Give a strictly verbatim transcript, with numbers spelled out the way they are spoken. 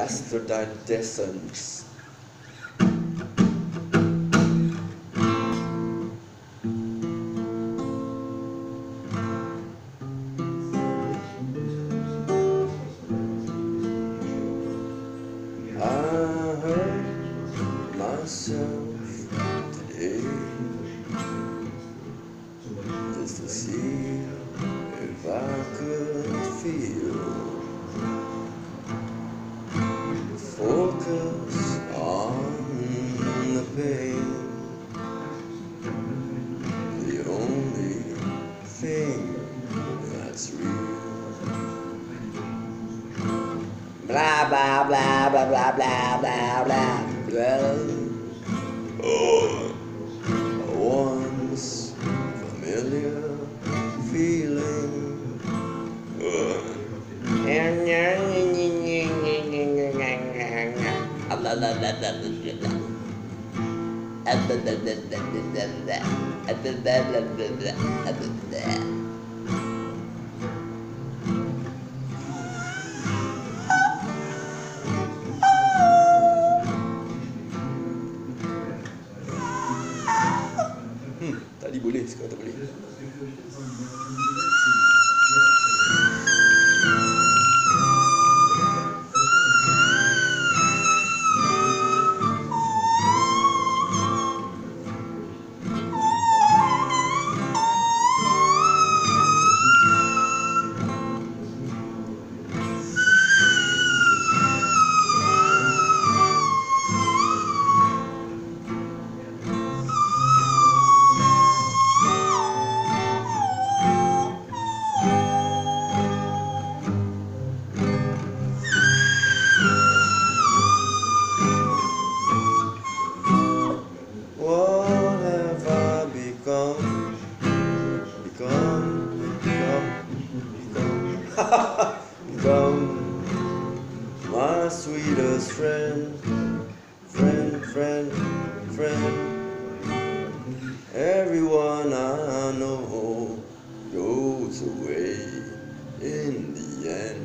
bastardization. I hurt myself today just to see if I could feel. Focus on the pain, the only thing that's real. Blah blah blah blah blah blah blah blah blah. Oh, once familiar feeling. Hmm, tadi boleh, sekarang tak boleh. What have I become? Become, become, become, become my sweetest friend, friend, friend, friend. Everyone I know goes away in the end.